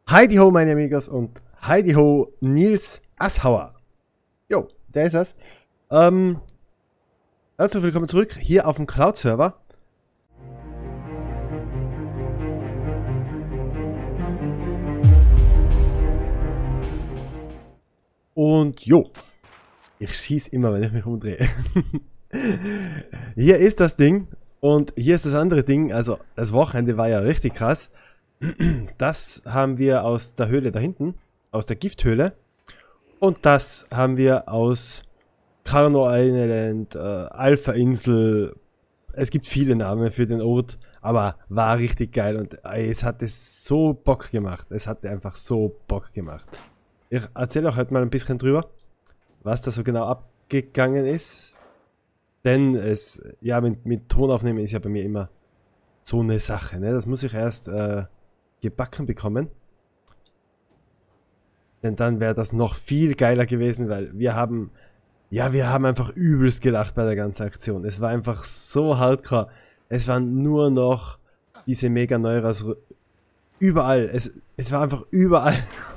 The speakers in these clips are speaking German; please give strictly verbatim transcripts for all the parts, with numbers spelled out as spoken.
Heidi ho, meine Amigos, und Heidi ho, Nils Asshauer. Jo, der ist es. Ähm, herzlich willkommen zurück hier auf dem Cloud-Server. Und jo, ich schieße immer, wenn ich mich umdrehe. Hier ist das Ding und hier ist das andere Ding. Also das Wochenende war ja richtig krass. Das haben wir aus der Höhle da hinten, aus der Gifthöhle. Und das haben wir aus Carno Island, äh, Alpha Insel. Es gibt viele Namen für den Ort, aber war richtig geil und ey, es hat es so Bock gemacht. Es hat einfach so Bock gemacht. Ich erzähle euch heute mal ein bisschen drüber, was da so genau abgegangen ist. Denn es, ja, mit, mit Ton aufnehmen ist ja bei mir immer so eine Sache, ne? Das muss ich erst äh, gebacken bekommen. Denn dann wäre das noch viel geiler gewesen, weil wir haben, ja, wir haben einfach übelst gelacht bei der ganzen Aktion. Es war einfach so hardcore. Es waren nur noch diese Mega Neuras überall. Es, es war einfach überall.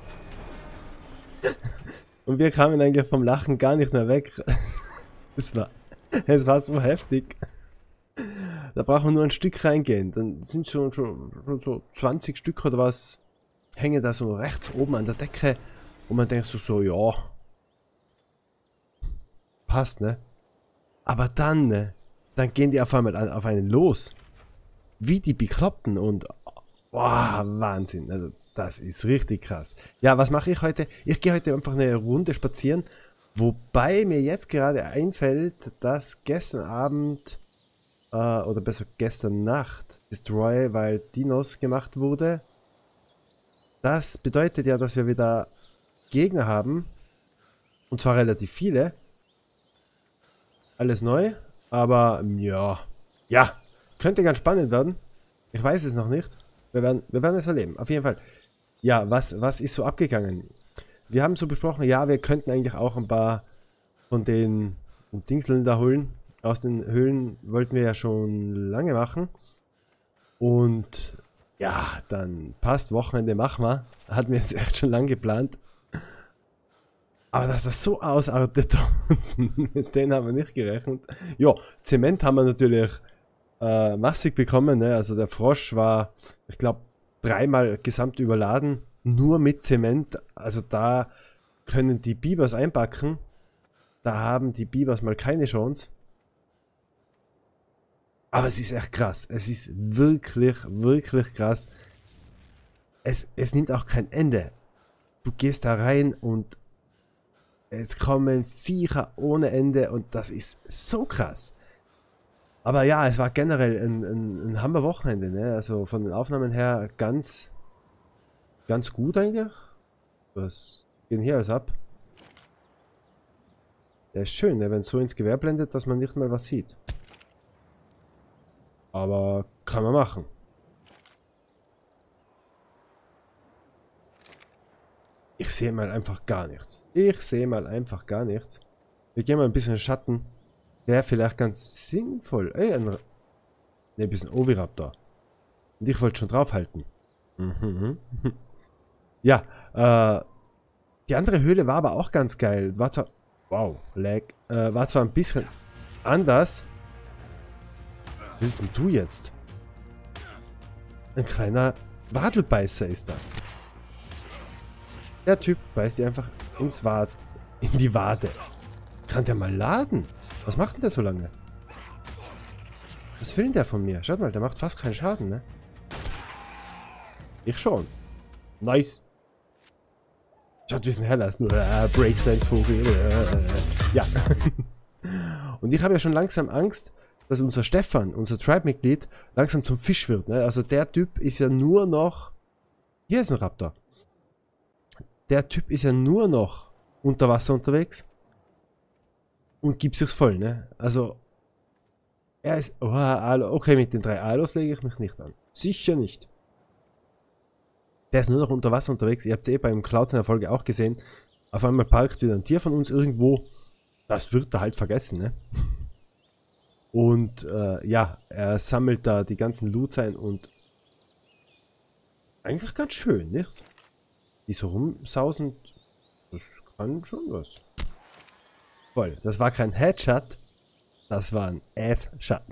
Und wir kamen eigentlich vom Lachen gar nicht mehr weg. Es war, es war so heftig. Da brauchen wir nur ein Stück reingehen. Dann sind schon, schon, schon so zwanzig Stück oder was, hängen da so rechts oben an der Decke. Und man denkt so, so ja, passt, ne? Aber dann, ne? Dann gehen die auf einmal an, auf einen los. Wie die Bekloppten und boah, Wahnsinn. Also das ist richtig krass. Ja, was mache ich heute? Ich gehe heute einfach eine Runde spazieren. Wobei mir jetzt gerade einfällt, dass gestern Abend, äh, oder besser gestern Nacht, Destroy Wild Dinos gemacht wurde. Das bedeutet ja, dass wir wieder Gegner haben. Und zwar relativ viele. Alles neu. Aber ja, ja, könnte ganz spannend werden. Ich weiß es noch nicht. Wir werden, wir werden es erleben. Auf jeden Fall. Ja, was, was ist so abgegangen? Wir haben so besprochen, ja, wir könnten eigentlich auch ein paar von den Dingseln da holen. Aus den Höhlen wollten wir ja schon lange machen. Und ja, dann passt, Wochenende machen wir. Hatten wir jetzt echt schon lange geplant. Aber dass das so ausartet, mit denen haben wir nicht gerechnet. Ja, Zement haben wir natürlich äh, massig bekommen. Ne? Also der Frosch war, ich glaube, dreimal gesamt überladen. Nur mit Zement. Also da können die Bibers einpacken. Da haben die Bibers mal keine Chance. Aber es ist echt krass. Es ist wirklich, wirklich krass. Es, es nimmt auch kein Ende. Du gehst da rein und es kommen Viecher ohne Ende und das ist so krass. Aber ja, es war generell ein, ein, ein Hammer-Wochenende, ne? Also von den Aufnahmen her ganz, ganz gut eigentlich. Was geht hier alles ab? Der ist schön, ne? Wenn es so ins Gewehr blendet, dass man nicht mal was sieht. Aber kann man machen. Ich sehe mal einfach gar nichts. Ich sehe mal einfach gar nichts. Wir gehen mal ein bisschen Schatten. Wäre vielleicht ganz sinnvoll. Ey, ein, ne, ein bisschen Oviraptor. Und ich wollte schon draufhalten. Mhm. Ja, äh, die andere Höhle war aber auch ganz geil. War zwar, wow, lag. Äh, war zwar ein bisschen anders. Was willst denn du jetzt? Ein kleiner Wadelbeißer ist das. Der Typ beißt dir einfach ins Wad, in die Wade. Kann der mal laden? Was macht denn der so lange? Was will denn der von mir? Schaut mal, der macht fast keinen Schaden, ne? Ich schon. Nice. Schaut, wie es ein Heller ist. Nur äh, Breakdance-Vogel. Äh, ja. Und ich habe ja schon langsam Angst, dass unser Stefan, unser Tribe-Mitglied, langsam zum Fisch wird, ne? Also der Typ ist ja nur noch... Hier ist ein Raptor. Der Typ ist ja nur noch unter Wasser unterwegs und gibt sich's voll, ne? Also, er ist, oh, Alo, okay, mit den drei Alos lege ich mich nicht an. Sicher nicht. Der ist nur noch unter Wasser unterwegs. Ihr habt es eh beim Clouds in der Folge auch gesehen. Auf einmal parkt wieder ein Tier von uns irgendwo. Das wird er halt vergessen, ne? Und, äh, ja, er sammelt da die ganzen Loots ein und eigentlich ganz schön, nicht? die so rumsausen, das kann schon was. Voll. Das war kein Headshot, das war ein Ass-Shot.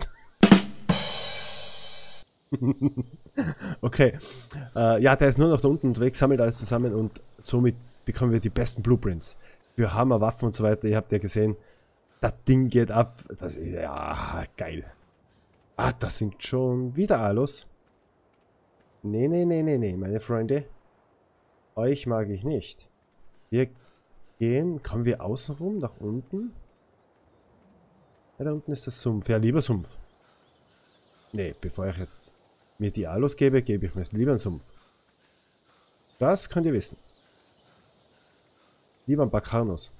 Okay. Äh, ja, der ist nur noch da unten unterwegs, sammelt alles zusammen und somit bekommen wir die besten Blueprints. Für Hammer, Waffen und so weiter. Ihr habt ja gesehen, das Ding geht ab. Das ist ja geil. Ah, das sind schon wieder Alos. Nee, nee, nee, nee, nee, meine Freunde. Euch mag ich nicht. Wir gehen, kommen wir außen rum, nach unten? Ja, da unten ist das Sumpf. Ja, lieber Sumpf. Nee, bevor ich jetzt mir die Alos gebe, gebe ich mir lieber einen Sumpf. Das könnt ihr wissen. Lieber ein Bakarnos.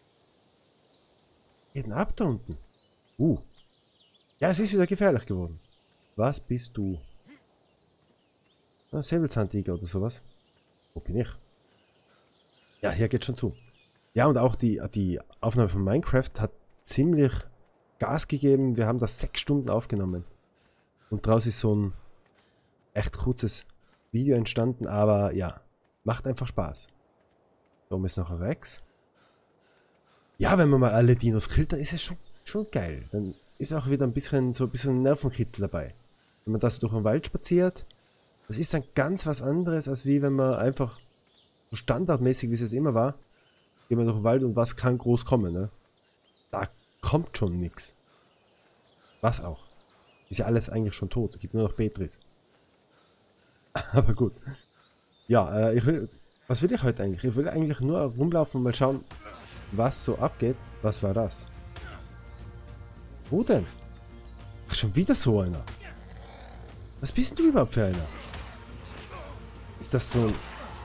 Geht denn ab da unten? Uh. Ja, es ist wieder gefährlich geworden. Was bist du? Ein Säbelzahntiger oder sowas? Wo bin ich? Ja, hier geht schon zu. Ja, und auch die, die Aufnahme von Minecraft hat ziemlich Gas gegeben. Wir haben das sechs Stunden aufgenommen. Und daraus ist so ein echt kurzes Video entstanden, aber ja, macht einfach Spaß. Da oben ist noch ein Rex. Ja, wenn man mal alle Dinos killt, dann ist es schon, schon geil. Dann ist auch wieder ein bisschen so ein bisschen Nervenkitzel dabei. Wenn man das durch den Wald spaziert, das ist dann ganz was anderes, als wie wenn man einfach so standardmäßig, wie es jetzt immer war, geht man durch den Wald und was kann groß kommen, ne? Da kommt schon nichts. Was auch. Ist ja alles eigentlich schon tot. Es gibt nur noch Petris. Aber gut. Ja, äh, ich will. Was will ich heute eigentlich? Ich will eigentlich nur rumlaufen und mal schauen, was so abgeht. Was war das? Wo denn? Ach, schon wieder so einer. Was bist denn du überhaupt für einer? Ist das so ein...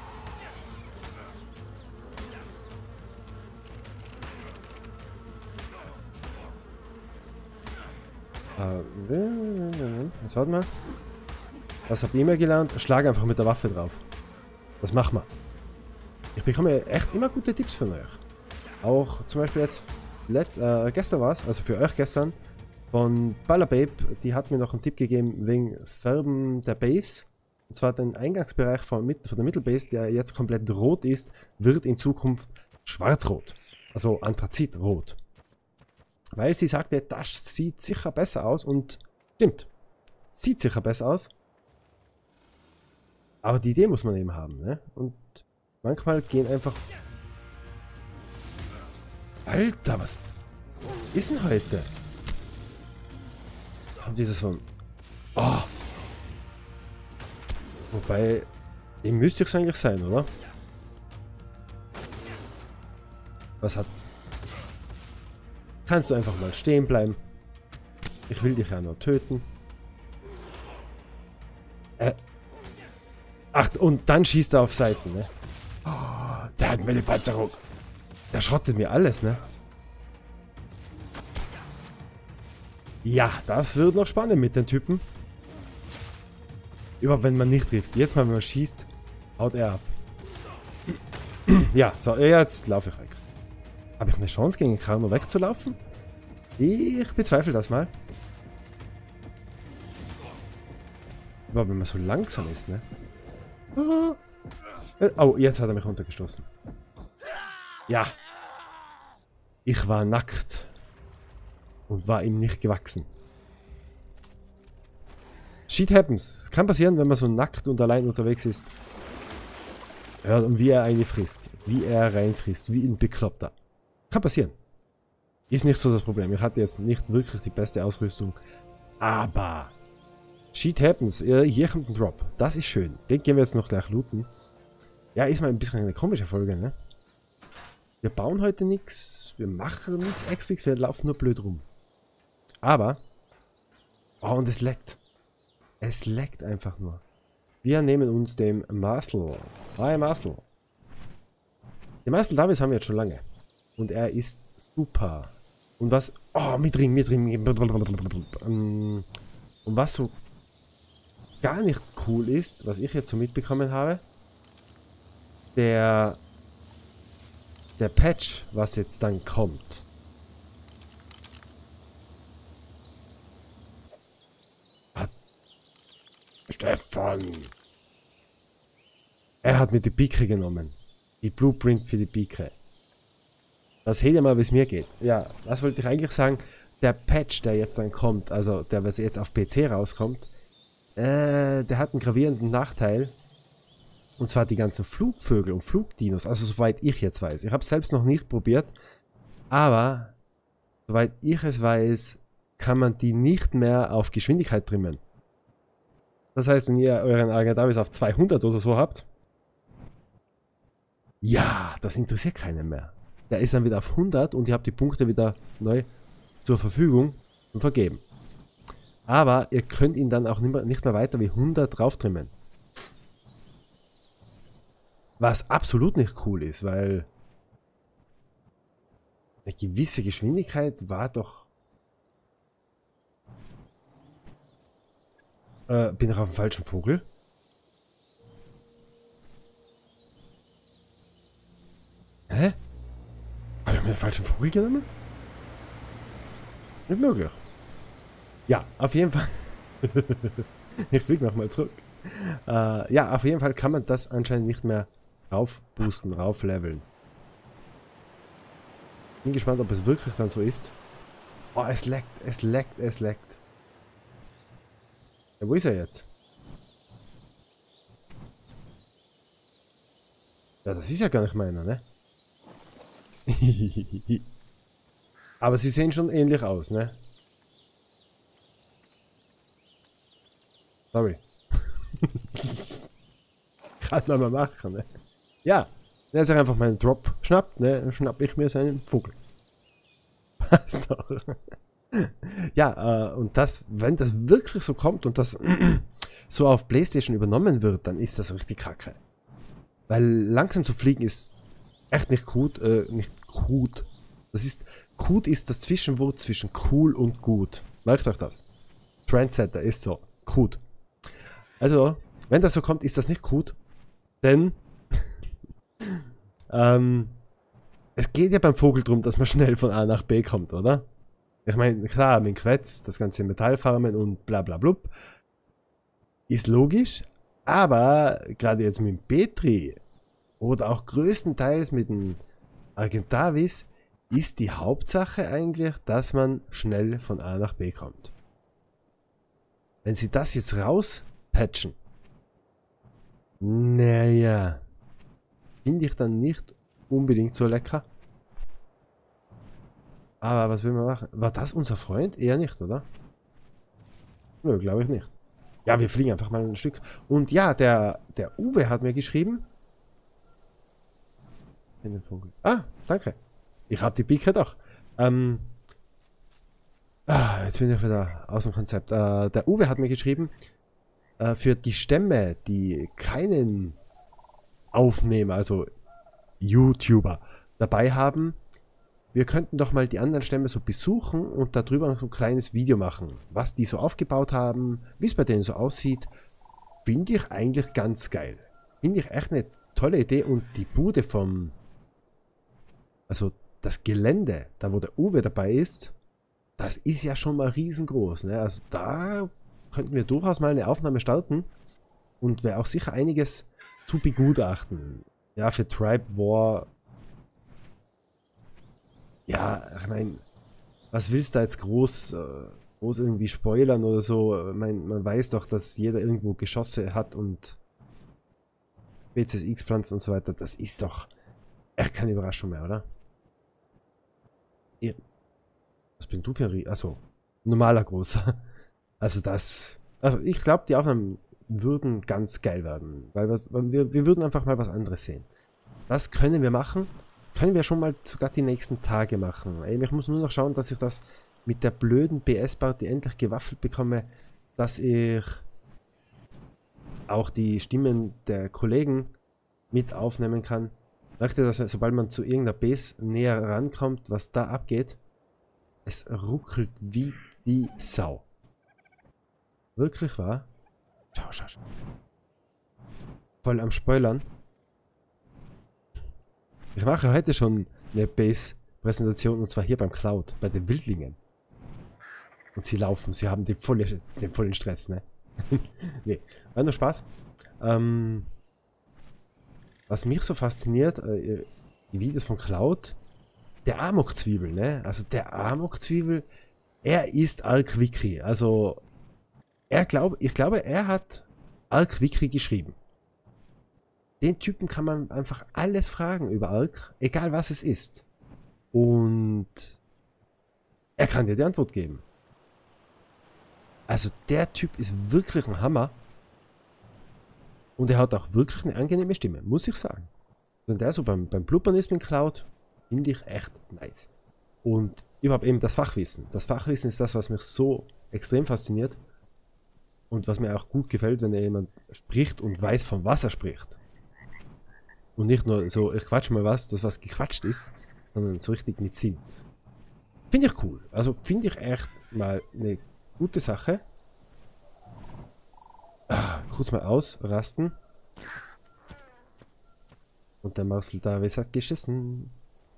Äh, was warten wir? Was habt ihr immer gelernt? Schlag einfach mit der Waffe drauf. Das machen wir. Ich bekomme echt immer gute Tipps von euch. Auch zum Beispiel jetzt, letzt, äh, gestern war es, also für euch gestern, von Ballerbabe, die hat mir noch einen Tipp gegeben wegen Färben der Base. Und zwar den Eingangsbereich von, von der Mittelbase, der jetzt komplett rot ist, wird in Zukunft schwarz-rot. Also Anthrazit-rot. Weil sie sagte, das sieht sicher besser aus und stimmt. Sieht sicher besser aus. Aber die Idee muss man eben haben, ne? Und manchmal gehen einfach... Alter, was ist denn heute? Kommt dieses so ein... Oh! Wobei, dem müsste es eigentlich sein, oder? Was hat... Kannst du einfach mal stehen bleiben? Ich will dich ja nur töten. Äh... Ach, und dann schießt er auf Seiten, ne? Oh, der hat mir die Panzerung. Der schrottet mir alles, ne? Ja, das wird noch spannend mit den Typen. Überhaupt, wenn man nicht trifft. Jetzt mal, wenn man schießt, haut er ab. Ja, so, jetzt laufe ich weg. Habe ich eine Chance, gegen den Kramer wegzulaufen? Ich bezweifle das mal. Überhaupt, wenn man so langsam ist, ne? Oh, jetzt hat er mich runtergestoßen. Ja. Ich war nackt. Und war ihm nicht gewachsen. Shit happens. Kann passieren, wenn man so nackt und allein unterwegs ist. Ja, und wie er eine frisst. Wie er reinfrisst. Wie ein Bekloppter. Kann passieren. Ist nicht so das Problem. Ich hatte jetzt nicht wirklich die beste Ausrüstung. Aber... Shit happens. Hier kommt ein Drop. Das ist schön. Den gehen wir jetzt noch gleich looten. Ja, ist mal ein bisschen eine komische Folge, ne? Wir bauen heute nichts. Wir machen nichts Extras. Wir laufen nur blöd rum. Aber... Oh, und es leckt. Es leckt einfach nur. Wir nehmen uns den Marcel. Hi, Marcel. Den Marcel Davis haben wir jetzt schon lange. Und er ist super. Und was... Oh, mit Ring, mit Ring. Und was so... gar nicht cool ist, was ich jetzt so mitbekommen habe, der der Patch, was jetzt dann kommt. Hat Stefan. Er hat mir die Pike genommen. Die Blueprint für die Pike. Das hätte mal, wie es mir geht. Ja, was wollte ich eigentlich sagen? Der Patch, der jetzt dann kommt, also der, was jetzt auf P C rauskommt, äh, der hat einen gravierenden Nachteil. Und zwar die ganzen Flugvögel und Flugdinos. Also soweit ich jetzt weiß. Ich habe es selbst noch nicht probiert. Aber soweit ich es weiß, kann man die nicht mehr auf Geschwindigkeit trimmen. Das heißt, wenn ihr euren Argentavis auf zweihundert oder so habt, ja, das interessiert keinen mehr. Der ist dann wieder auf hundert und ihr habt die Punkte wieder neu zur Verfügung und vergeben. Aber ihr könnt ihn dann auch nicht mehr, nicht mehr weiter wie hundert drauf trimmen. Was absolut nicht cool ist, weil eine gewisse Geschwindigkeit war doch... Äh, bin ich auf dem falschen Vogel? Hä? Habe ich mir den falschen Vogel genommen? Nicht möglich. Ja, auf jeden Fall. Ich fliege nochmal zurück. Äh, ja, auf jeden Fall kann man das anscheinend nicht mehr raufboosten, raufleveln. Bin gespannt, ob es wirklich dann so ist. Oh, es leckt, es leckt, es leckt. Ja, wo ist er jetzt? Ja, das ist ja gar nicht meiner, ne? Aber sie sehen schon ähnlich aus, ne? Sorry. Kann man mal machen, ne? Ja, der ist einfach meinen Drop schnappt, ne? Dann schnapp ich mir seinen Vogel. Passt doch. Ja, äh, und das, wenn das wirklich so kommt und das so auf PlayStation übernommen wird, dann ist das richtig kacke. Weil langsam zu fliegen ist echt nicht gut, äh, nicht gut. Das ist, gut ist das Zwischenwort zwischen cool und gut. Merkt euch das. Trendsetter ist so, gut. Also, wenn das so kommt, ist das nicht gut, denn ähm, es geht ja beim Vogel darum, dass man schnell von A nach B kommt, oder? Ich meine, klar, mit Quetz, das ganze Metallfarmen und bla bla blub, ist logisch, aber gerade jetzt mit dem Petri oder auch größtenteils mit dem Argentavis ist die Hauptsache eigentlich, dass man schnell von A nach B kommt. Wenn sie das jetzt rauspatchen, naja, finde ich dann nicht unbedingt so lecker. Aber was will man machen? War das unser Freund? Eher nicht, oder? Nö, glaube ich nicht. Ja, wir fliegen einfach mal ein Stück. Und ja, der, der Uwe hat mir geschrieben. Ah, danke. Ich habe die Pike doch. Ähm, ah, jetzt bin ich wieder aus dem Konzept. Äh, der Uwe hat mir geschrieben, äh, für die Stämme, die keinen Aufnehmer, also YouTuber, dabei haben, wir könnten doch mal die anderen Stämme so besuchen und darüber noch ein kleines Video machen, was die so aufgebaut haben, wie es bei denen so aussieht. Finde ich eigentlich ganz geil. Finde ich echt eine tolle Idee und die Bude vom, also das Gelände, da wo der Uwe dabei ist, das ist ja schon mal riesengroß, ne? Also da könnten wir durchaus mal eine Aufnahme starten und wäre auch sicher einiges zu begutachten. Ja, für Tribe War. Ja, ich meine, was willst du da jetzt groß, äh, groß irgendwie spoilern oder so? Ich mein, man weiß doch, dass jeder irgendwo Geschosse hat und B C S X-Pflanzen und so weiter. Das ist doch echt keine Überraschung mehr, oder? Ja. Was bin du für ein Rie... Achso, normaler großer. Also das... Also ich glaube, die Aufnahmen würden ganz geil werden. Weil, was, weil wir, wir würden einfach mal was anderes sehen. Das können wir machen. Können wir schon mal sogar die nächsten Tage machen. Ey, ich muss nur noch schauen, dass ich das mit der blöden P S-Party endlich gewaffelt bekomme, dass ich auch die Stimmen der Kollegen mit aufnehmen kann. Merkt ihr, dass sobald man zu irgendeiner Base näher rankommt, was da abgeht, es ruckelt wie die Sau. Wirklich wahr? Schau, schau, schau. Voll am Spoilern. Ich mache heute schon eine Base-Präsentation und zwar hier beim Cloud, bei den Wildlingen. Und sie laufen, sie haben den, volle, den vollen Stress, ne? Nee, war nur Spaß. Ähm, was mich so fasziniert, äh, die Videos von Cloud, der Amok-Zwiebel, ne? Also der Amok-Zwiebel, er ist Al-Quicri. Also, er glaub, ich glaube, er hat Al-Quicri geschrieben. Den Typen kann man einfach alles fragen über Alk, egal was es ist. Und er kann dir die Antwort geben. Also der Typ ist wirklich ein Hammer. Und er hat auch wirklich eine angenehme Stimme, muss ich sagen. Wenn der so beim, beim Blubbern ist mit Cloud, finde ich echt nice. Und überhaupt eben das Fachwissen. Das Fachwissen ist das, was mich so extrem fasziniert. Und was mir auch gut gefällt, wenn jemand spricht und weiß, von was er spricht. Und nicht nur so, ich quatsch mal was, das was gequatscht ist, sondern so richtig mit Sinn. Finde ich cool. Also finde ich echt mal eine gute Sache. Ah, kurz mal ausrasten. Und der Marcel Davis hat geschissen.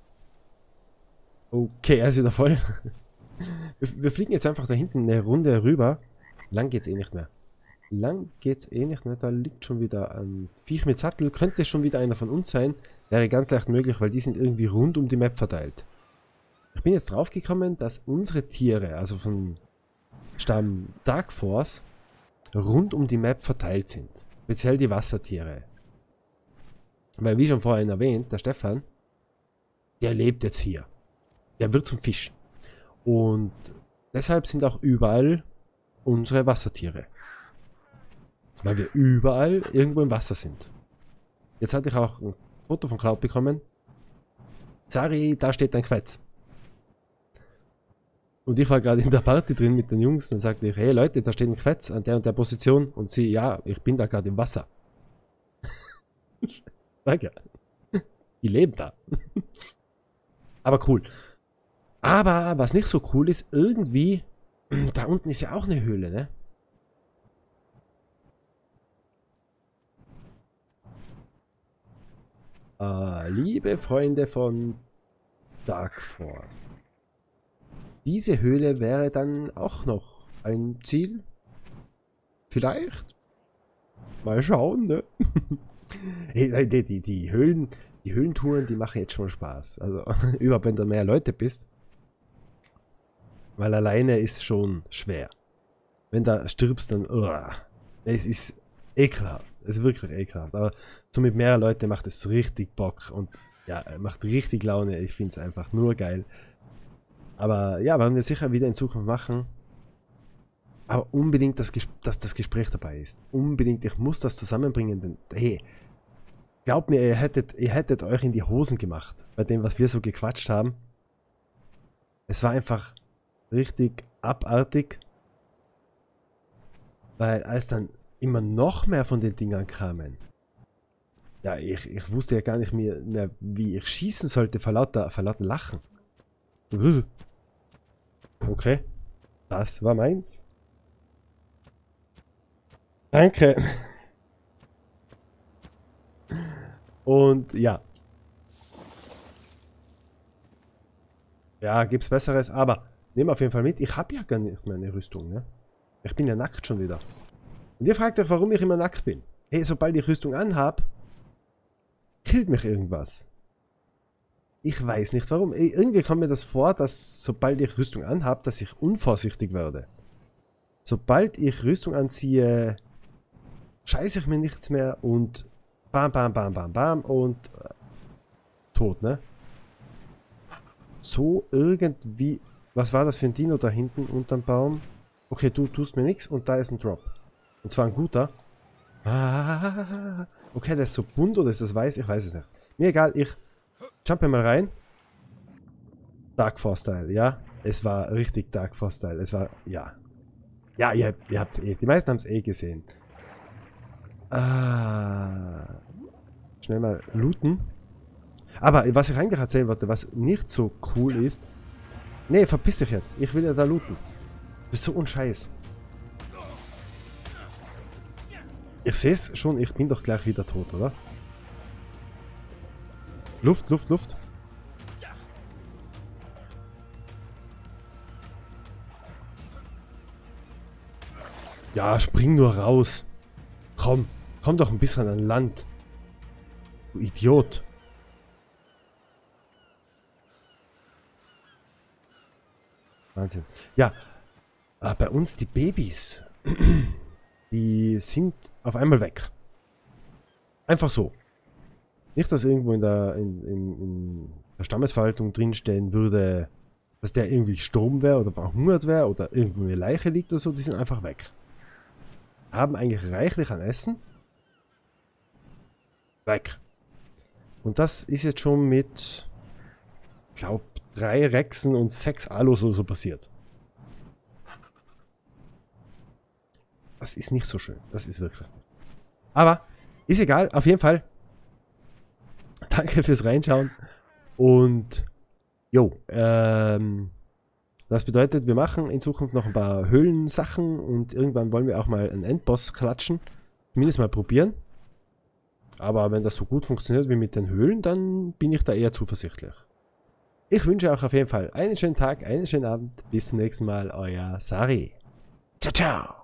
Okay, er ist wieder voll. Wir, wir fliegen jetzt einfach da hinten eine Runde rüber. Lang geht's eh nicht mehr. Lang geht's eh nicht mehr. Da liegt schon wieder ein Viech mit Sattel. Könnte schon wieder einer von uns sein. Wäre ganz leicht möglich, weil die sind irgendwie rund um die Map verteilt. Ich bin jetzt drauf gekommen, dass unsere Tiere, also von Stamm Dark Force, rund um die Map verteilt sind. Speziell die Wassertiere. Weil, wie schon vorhin erwähnt, der Stefan, der lebt jetzt hier. Der wird zum Fisch. Und deshalb sind auch überall unsere Wassertiere. Weil wir überall irgendwo im Wasser sind. Jetzt hatte ich auch ein Foto von Cloud bekommen. Sari, da steht ein Quetz. Und ich war gerade in der Party drin mit den Jungs. Dann sagte ich, hey Leute, da steht ein Quetz an der und der Position. Und sie, ja, ich bin da gerade im Wasser. Danke. Die leben da. Aber cool. Aber was nicht so cool ist, irgendwie, da unten ist ja auch eine Höhle, ne? Uh, liebe Freunde von Dark Force. Diese Höhle wäre dann auch noch ein Ziel. Vielleicht. Mal schauen, ne? Hey, die, die, die Höhlen, die Höhlentouren, die machen jetzt schon Spaß. Also, überhaupt wenn du mehr Leute bist. Weil alleine ist schon schwer. Wenn du stirbst, dann, uh, es ist ekelhaft. Es ist wirklich ekelhaft. Aber so mit mehr Leuten macht es richtig Bock und ja, macht richtig Laune. Ich finde es einfach nur geil. Aber ja, werden wir sicher wieder in Zukunft machen. Aber unbedingt, dass, dass das Gespräch dabei ist. Unbedingt, ich muss das zusammenbringen. Denn, hey, glaubt mir, ihr hättet, ihr hättet euch in die Hosen gemacht. Bei dem, was wir so gequatscht haben. Es war einfach richtig abartig. Weil als dann immer noch mehr von den Dingern kamen. Ja, ich, ich wusste ja gar nicht mehr, mehr, wie ich schießen sollte vor lauter, vor lauter Lachen. Okay, das war meins. Danke. Und ja. Ja, gibt's Besseres, aber nehmen auf jeden Fall mit. Ich habe ja gar nicht meine Rüstung, ne? Ich bin ja nackt schon wieder. Und ihr fragt euch, warum ich immer nackt bin. Hey, sobald ich Rüstung anhab, killt mich irgendwas. Ich weiß nicht warum. Ey, irgendwie kommt mir das vor, dass sobald ich Rüstung anhab, dass ich unvorsichtig werde. Sobald ich Rüstung anziehe, scheiße ich mir nichts mehr und bam, bam, bam, bam, bam und äh, tot, ne? So irgendwie. Was war das für ein Dino da hinten unterm Baum? Okay, du tust mir nichts und da ist ein Drop. Und zwar ein guter. Ah, okay, der ist so bunt oder ist das weiß? Ich weiß es nicht. Mir egal, ich jumpe mal rein. Dark Force Style, ja. Es war richtig Dark Force Style. Es war, ja. Ja, ihr, ihr habt es eh. Die meisten haben es eh gesehen. Ah. Schnell mal looten. Aber was ich eigentlich erzählen wollte, was nicht so cool ist. Nee, verpiss dich jetzt. Ich will ja da looten. Du bist so unscheiß. Ich sehe es schon, ich bin doch gleich wieder tot, oder? Luft, Luft, Luft. Ja, spring nur raus. Komm, komm doch ein bisschen an Land. Du Idiot. Wahnsinn. Ja, äh, bei uns die Babys, die sind auf einmal weg. Einfach so. Nicht, dass irgendwo in der, in, in, in der Stammesverwaltung drinstehen würde, dass der irgendwie gestorben wäre oder verhungert wäre oder irgendwo eine Leiche liegt oder so. Die sind einfach weg. Haben eigentlich reichlich an Essen. Weg. Und das ist jetzt schon mit, ich glaube, drei Rexen und sechs Alos oder so passiert. Das ist nicht so schön. Das ist wirklich. Aber ist egal. Auf jeden Fall. Danke fürs Reinschauen. Und jo, ähm, das bedeutet, wir machen in Zukunft noch ein paar Höhlensachen und irgendwann wollen wir auch mal einen Endboss klatschen. Zumindest mal probieren. Aber wenn das so gut funktioniert wie mit den Höhlen, dann bin ich da eher zuversichtlich. Ich wünsche euch auf jeden Fall einen schönen Tag, einen schönen Abend. Bis zum nächsten Mal, euer Sari. Ciao, ciao.